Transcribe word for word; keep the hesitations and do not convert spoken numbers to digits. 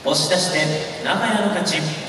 押し出して長屋の勝ち。